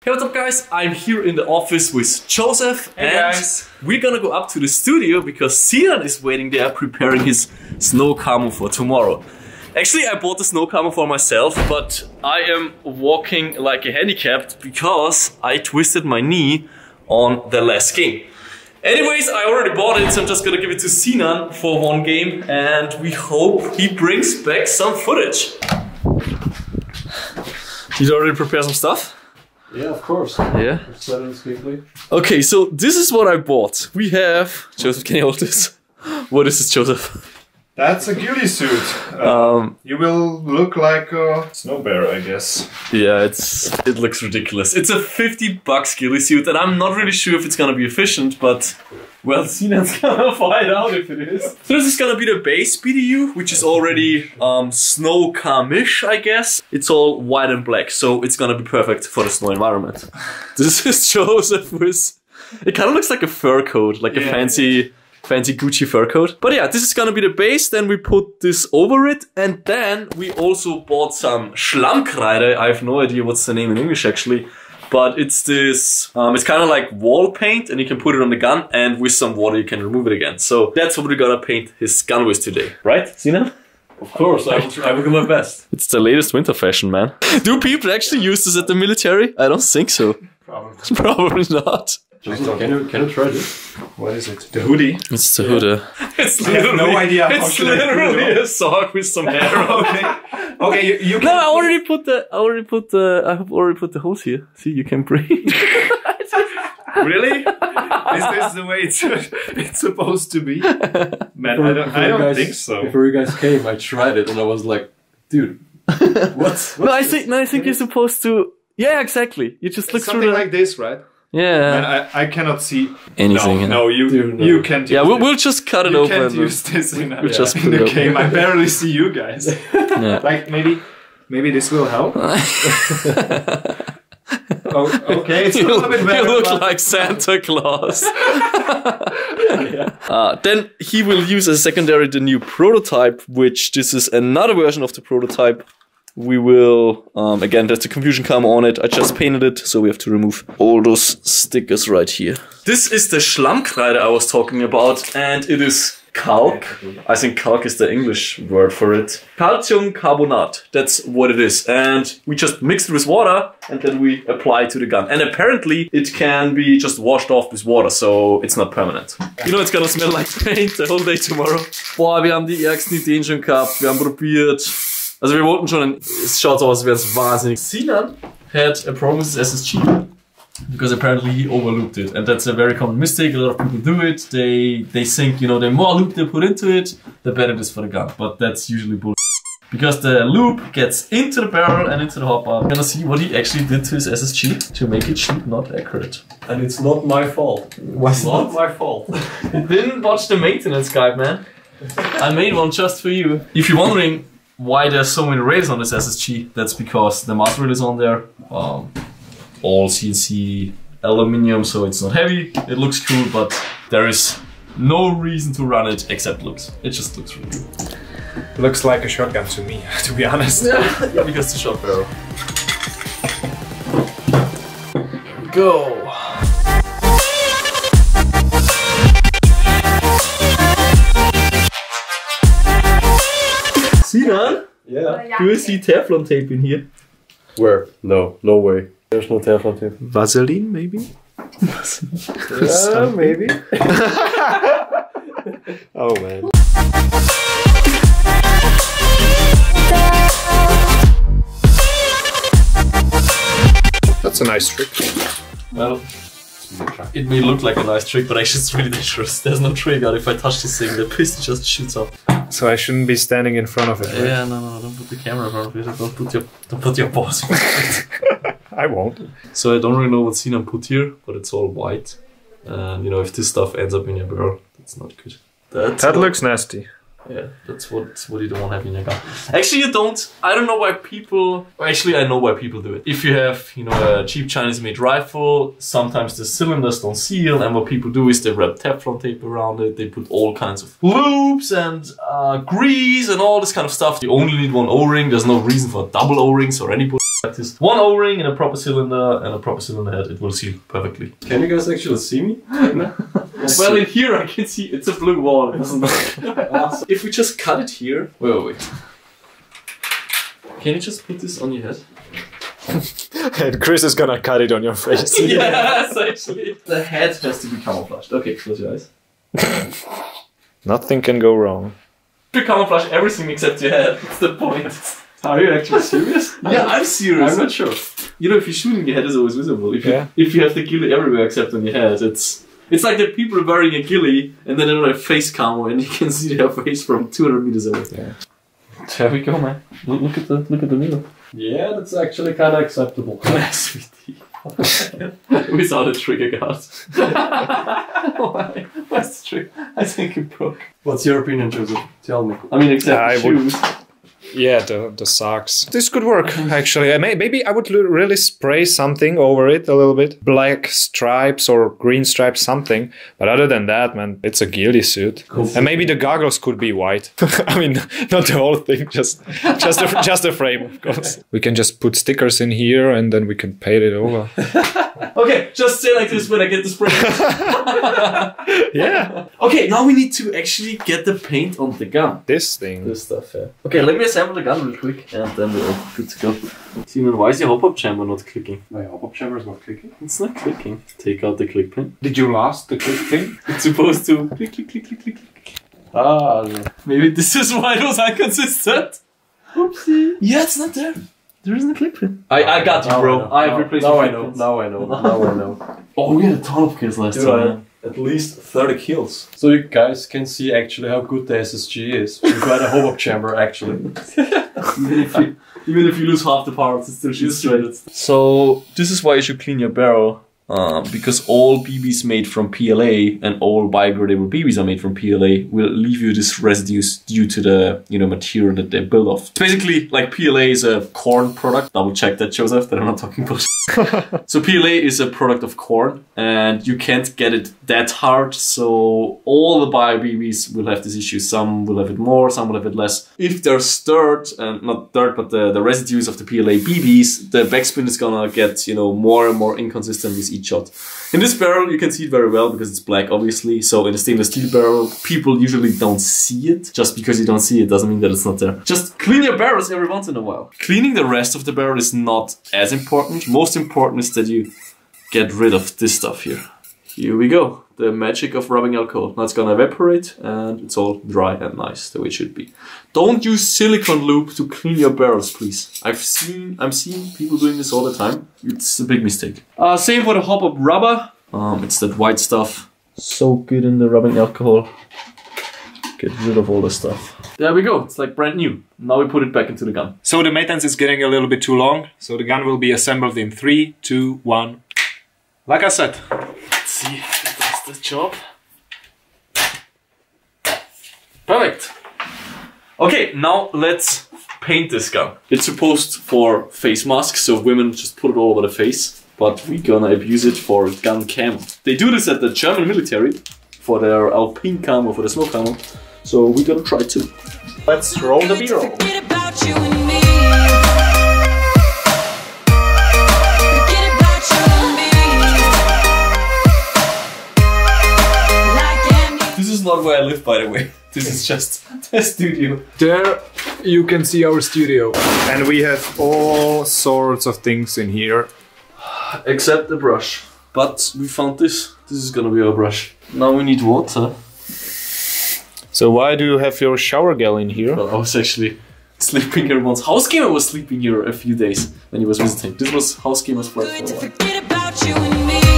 Hey, what's up guys? I'm here in the office with Joseph and guys. We're gonna go up to the studio because Sinan is waiting there preparing his snow camo for tomorrow. Actually, I bought the snow camo for myself, but I am walking like a handicapped because I twisted my knee on the last game. Anyways, I already bought it, so I'm just gonna give it to Sinan for one game and we hope he brings back some footage. Did you already prepare some stuff? Yeah, of course. Yeah. Quickly. Okay, so this is what I bought. We have... Joseph, can you hold this? What is this, Joseph? That's a ghillie suit. You will look like a snow bear, I guess. Yeah, it looks ridiculous. It's a $50 ghillie suit, and I'm not really sure if it's gonna be efficient, but well, Sinan's gonna find out if it is. So this is gonna be the base BDU, which is already snow camish, I guess. It's all white and black, so it's gonna be perfect for the snow environment. This is Joseph with... It kind of looks like a fur coat, like a fancy Gucci fur coat. But yeah, this is gonna be the base, then we put this over it, and then we also bought some Schlammkreide. I have no idea what's the name in English actually, but it's this, it's kind of like wall paint, and you can put it on the gun, and with some water you can remove it again. So that's what we're gonna paint his gun with today. Right, Sinan? Of course, I will do my best. It's the latest winter fashion, man. Do people actually use this at the military? I don't think so. Probably. Probably not. Can you try this? What is it? The hoodie? It's the hoodie. It's literally, no idea. It's literally a sock with some hair. Okay, you can. No, I already put the hose here. See, you can breathe. Really? Is this the way it's supposed to be? Man, I don't think so. Before you guys came, I tried it and I was like, dude, what's No, I think you're supposed to. Yeah, exactly. You just look something through like this, right? Yeah. Man, I cannot see anything. No, you can't. Yeah, we'll just cut it you open. You can't use this in just put the it game. I barely see you guys. Yeah. Like maybe this will help. Oh, okay, it's a little bit better. You look like Santa Claus. Then he will use as a secondary the new prototype, which this is another version of the prototype. We will, again, there's the confusion camo on it. I just painted it, so we have to remove all those stickers right here. This is the Schlammkreide I was talking about, and it is calc. I think calc is the English word for it. Calcium carbonate, that's what it is. And we just mix it with water, and then we apply it to the gun. And apparently, it can be just washed off with water, so it's not permanent. You know, it's gonna smell like paint the whole day tomorrow. Boah, wir haben die ärgsten Ideen schon gehabt. Wir haben probiert. Also wir wollten schon, es schaut so aus, als wäre es wahnsinnig. Sinan had a problem with his SSG because apparently he overlooped it, and that's a very common mistake. A lot of people do it. They think, you know, the more loop they put into it, the better it is for the gun. But that's usually bullshit. Because the loop gets into the barrel and into the hopper. We're gonna see what he actually did to his SSG to make it shoot not accurate. And it's not my fault. What's not my fault? Didn't watch the maintenance guide, man. I made one just for you. If you're wondering why there's so many rails on this SSG, that's because the master rail is on there. All CNC aluminium, so it's not heavy. It looks cool, but there is no reason to run it except looks. It just looks really cool. Looks like a shotgun to me, to be honest. Yeah, because the shot barrel. Go! Sinan? Yeah. Do you see Teflon tape in here? Where? No way. There's no Teflon tape. Vaseline, maybe? Yeah, maybe. Oh man. That's a nice trick. Well, it may look like a nice trick, but actually it's really dangerous. There's no trigger. If I touch this thing, the piston just shoots off. So I shouldn't be standing in front of it, right? Yeah, no, don't put the camera in front of it. Don't put your balls in front of it. I won't. So I don't really know what Sinan put here, but it's all white. And you know, if this stuff ends up in your barrel, that's not good. That looks nasty. Yeah, that's what you don't want to have in your gun. Actually, you don't. I don't know why people. Actually, I know why people do it. If you have, you know, a cheap Chinese-made rifle, sometimes the cylinders don't seal, and what people do is they wrap Teflon tape around it. They put all kinds of loops and grease and all this kind of stuff. You only need one O-ring. There's no reason for double O-rings or any bullshit like this. One O-ring and a proper cylinder and a proper cylinder head. It will seal perfectly. Can you guys actually see me? Well, in here I can see it's a blue wall. It doesn't awesome. If we just cut it here. Wait. Can you just put this on your head? And Chris is gonna cut it on your face. Yes, actually. The head has to be camouflaged. Okay, close your eyes. Nothing can go wrong. You camouflage everything except your head. That's the point. Are you actually serious? Yeah, I'm serious. I'm not sure. You know, if you're shooting, your head is always visible. If you have the ghillie everywhere except on your head, it's like the people wearing a ghillie and then another face camo and you can see their face from 200 meters away. Yeah. There we go, man. Look at the mirror. Yeah, that's actually kind of acceptable. Sweetie. Without a trigger guard. What's the trick? I think it broke. What's your opinion, Joseph? Tell me. I mean, except shoes. Yeah, the socks. This could work, actually. Maybe I would really spray something over it a little bit. Black stripes or green stripes, something. But other than that, man, it's a ghillie suit. Cool. And maybe the goggles could be white. I mean, not the whole thing, just the frame, of course. We can just put stickers in here and then we can paint it over. Okay, just say like this when I get the spray. Yeah. Okay, now we need to actually get the paint on the gun. This thing. This stuff, yeah. Okay, let me assemble the gun real quick and then we're all good to go. Simon, why is your hop-up chamber not clicking? My hop-up chamber is not clicking? It's not clicking. Take out the click pin. Did you lost the click pin? It's supposed to click, click, click, click, click, click. Ah, no. Maybe this is why it was inconsistent. Oopsie. Yeah, it's not there. There isn't a click pin. I got you, bro. I've replaced Now I know. Now I know. Oh, we had a ton of kills last time. At least 30 kills. So you guys can see actually how good the SSG is. We've got a hop-up chamber actually. Even if you lose half the parts, it still shoots straight. So this is why you should clean your barrel. Because all BBs made from PLA and all biodegradable BBs are made from PLA will leave you this residues due to the material that they build off. It's basically like PLA is a corn product. Double check that, Joseph, that I'm not talking bullshit. So PLA is a product of corn and you can't get it that hard. So all the bio BBs will have this issue. Some will have it more, some will have it less. If there's dirt, and not dirt, but the residues of the PLA BBs, the backspin is gonna get, more and more inconsistent with each shot. In this barrel, you can see it very well because it's black, obviously. So in a stainless steel barrel, people usually don't see it. Just because you don't see it doesn't mean that it's not there. Just clean your barrels every once in a while. Cleaning the rest of the barrel is not as important. Most important is that you get rid of this stuff here. Here we go. The magic of rubbing alcohol. Now it's gonna evaporate and it's all dry and nice, the way it should be. Don't use silicone lube to clean your barrels, please. I'm seeing people doing this all the time. It's a big mistake. Same for the hop-up rubber. It's that white stuff. So good in the rubbing alcohol. Get rid of all the stuff. There we go. It's like brand new. Now we put it back into the gun. So the maintenance is getting a little bit too long. So the gun will be assembled in 3, 2, 1. Like I said. Let's see if that's the job. Perfect. Okay, now let's paint this gun. It's supposed for face masks, so women just put it all over the face. But we're gonna abuse it for gun camo. They do this at the German military for their alpine camo, for the snow camo. So we're gonna try to. Let's roll the B-roll. This is not where I live, by the way. This is just a studio. There you can see our studio. And we have all sorts of things in here. Except the brush. But we found this. This is gonna be our brush. Now we need water. So why do you have your shower gel in here? Well, I was actually sleeping here once. Housegamer was sleeping here a few days when he was visiting. This was Housegamer's flat for a while.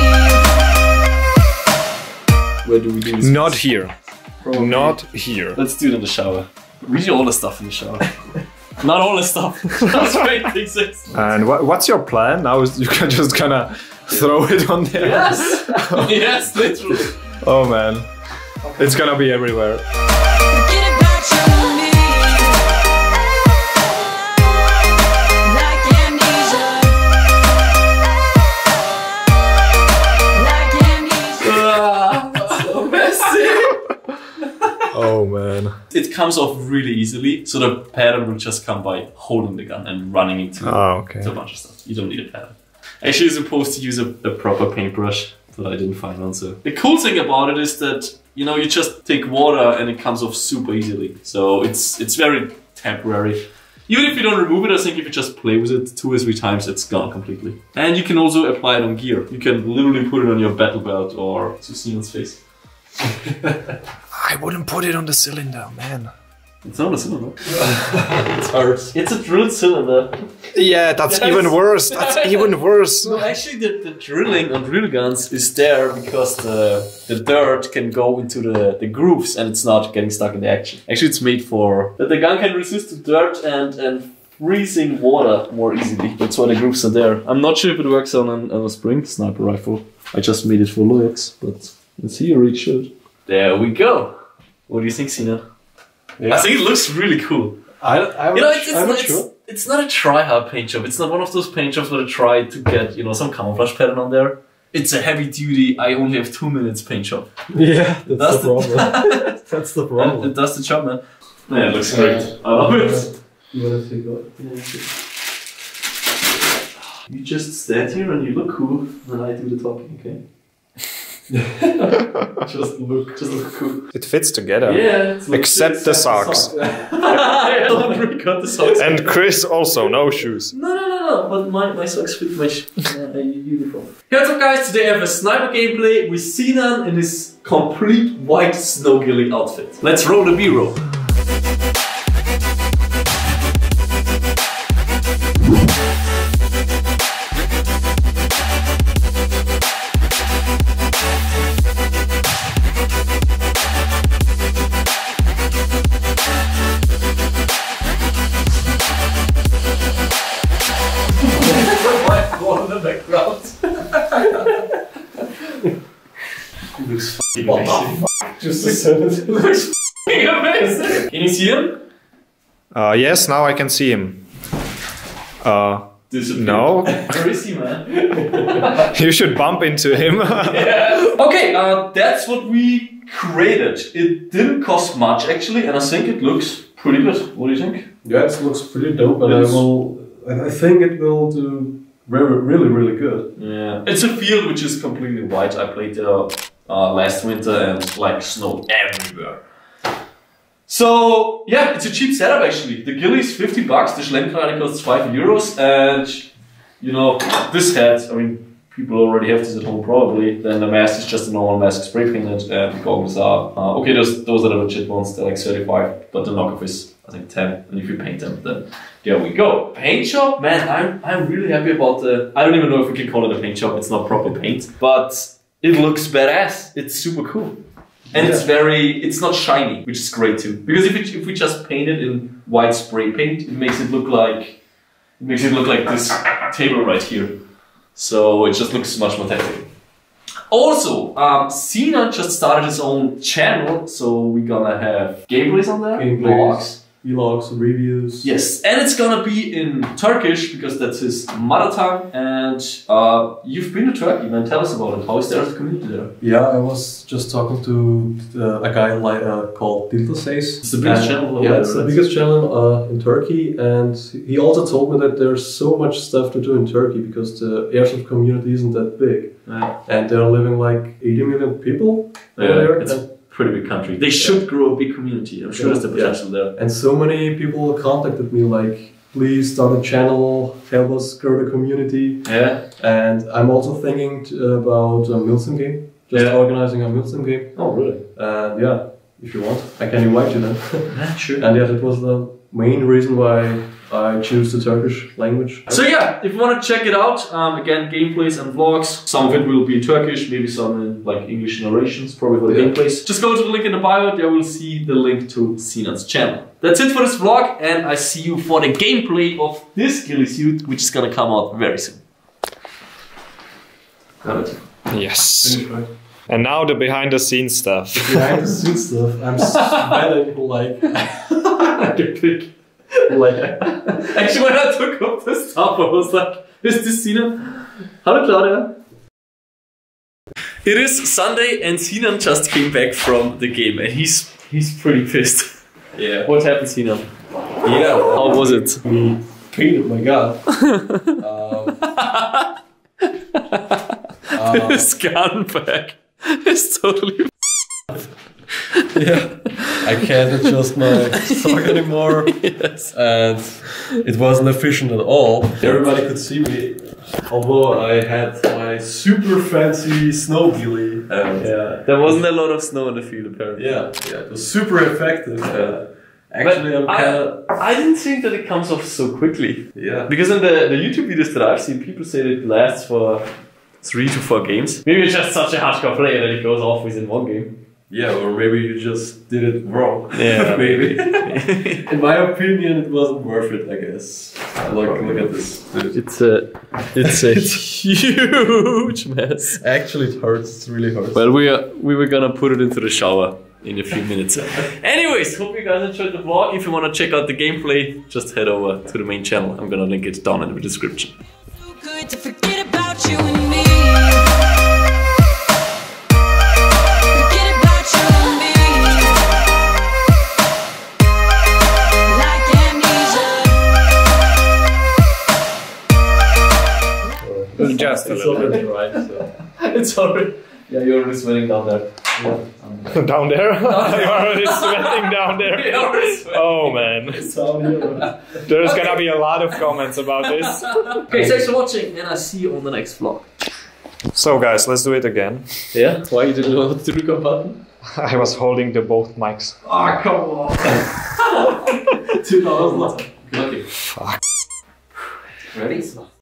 Where do we do this? Not here. Probably. Not here. Let's do it in the shower. We do all the stuff in the shower. Not all the stuff. Just right things. And what's your plan? Now you can just kind of throw it on there? Yes! Yes, literally. Oh man. It's gonna be everywhere. Forget about your man. It comes off really easily, so the pattern will just come by holding the gun and running into Oh, okay. a bunch of stuff. You don't need a pattern. Actually, you're supposed to use a proper paintbrush, but I didn't find one. So the cool thing about it is that you just take water and it comes off super easily. So it's very temporary. Even if you don't remove it, I think if you just play with it 2 or 3 times, it's gone completely. And you can also apply it on gear. You can literally put it on your battle belt or to Sinan's face. I wouldn't put it on the cylinder, man. It's not a cylinder. It's hard. It's a drilled cylinder. Yeah, that's even worse. That's even worse. No, actually the drilling on drill guns is there because the dirt can go into the grooves and it's not getting stuck in the action. Actually, it's made for that the gun can resist the dirt and freezing water more easily. That's why the grooves are there. I'm not sure if it works on a spring sniper rifle. I just made it for looks, but in theory it should. There we go. What do you think, Sinan? Yeah. I think it looks really cool. I'm not sure. It's not a try-hard paint job. It's not one of those paint jobs where I try to get, some camouflage pattern on there. It's a heavy-duty, I only have 2 minutes paint job. Yeah, that's the problem. That's the problem. And it does the job, man. Yeah, it looks great. I love it. You wanna take out? You just stand here and you look cool, and I do the talking, okay? just look cool. It fits together. Yeah. Except the socks. I already got the socks. And Chris also, no shoes. No. But my socks fit my uniform. Hey, what's up, guys? Today I have a sniper gameplay with Sinan in his complete white snow ghillie outfit. Let's roll the B-roll. Looks f***ing amazing. Just a sentence. Looks f***ing amazing. Can you see him? Yes, now I can see him. No. Where is he, man? You should bump into him. Yeah. Okay, that's what we created. It didn't cost much actually, and I think it looks pretty good. What do you think? Yeah, it looks pretty dope, and I think it will do really good. Yeah. It's a field which is completely white. I played there last winter and like snow everywhere. So yeah, it's a cheap setup actually. The ghillie is 50 bucks, the Schlemmkreide costs €5, and this hat, I mean, people already have this at home probably. Then the mask is just a normal mask spray painted, and the goggles are, okay, those are the legit ones, they're like 35, but the knockoff is I think 10, and if you paint them, then there we go. Paint job, man, I'm really happy about I don't even know if we can call it a paint job, it's not proper paint, but it looks badass, it's super cool. And it's not shiny, which is great too. Because if we just paint it in white spray paint, it makes it look like this table right here. So it just looks much more technical. Also, Sinan just started his own channel, so we're gonna have gameplays on there, vlogs, reviews. Yes, and it's gonna be in Turkish because that's his mother tongue. And you've been to Turkey, man. Tell us about it. How is there the community there? Yeah, I was just talking to a guy called Dilta Says. It's the biggest channel. Yeah, it's the biggest channel in Turkey, and he also told me that there's so much stuff to do in Turkey because the Airsoft community isn't that big, and there are living like 80 million people over there. It's a pretty big country. They should grow a big community. I'm sure there's the potential there. And so many people contacted me like, please start a channel, help us grow the community. Yeah. And I'm also thinking about a Milsim game, organizing a Milsim game. Oh, really? And yeah, if you want, I can invite you then. Yeah, sure. And yeah, that was the main reason why I choose the Turkish language. So yeah, if you want to check it out, again, gameplays and vlogs. Some of it will be in Turkish, maybe some in like English narrations, probably for the gameplays. Just go to the link in the bio, there will see the link to Sinan's channel. That's it for this vlog, and I see you for the gameplay of this ghillie suit, which is gonna come out very soon. Got it? Yes. Finish, right? And now the behind the scenes stuff. Behind the scenes stuff, I'm smelling like a pig. Actually, when I took off the stuff, I was like, is this Sinan? Hallo Claudia. It is Sunday and Sinan just came back from the game and he's pretty pissed. Yeah. What happened, Sinan? Yeah. How was it? We painted my gun. This gun bag is totally. Yeah, I can't adjust my sock anymore. Yes. And it wasn't efficient at all. Everybody could see me, although I had my super fancy snow ghillie. And Yeah, there wasn't a lot of snow in the field apparently. yeah, it was super effective. Actually, I'm kind of I didn't think that it comes off so quickly. yeah. Because in the YouTube videos that I've seen, people say that it lasts for 3 to 4 games. Maybe you're just such a hardcore player that it goes off within 1 game. Yeah, or maybe you just did it wrong. Yeah. maybe. In my opinion, it wasn't worth it. I guess. Look at this. It's a huge mess. Actually, it hurts. It really hurts. Well, we were gonna put it into the shower in a few minutes. Anyways, hope you guys enjoyed the vlog. If you want to check out the gameplay, just head over to the main channel. I'm gonna link it down in the description. Good to forget about you and me. Forget about you and me. Like amnesia. Just a it's little already right. So. It's already. Yeah, you're already sweating down there. down there. You're already sweating down there. Oh man, It's down here. there's gonna be a lot of comments about this. Okay, thanks for watching, and I'll see you on the next vlog. So guys, let's do it again. Yeah? Why you didn't know what to do button? I was holding the both mics. Ah, come on. 2000. Okay. Fuck. Ready?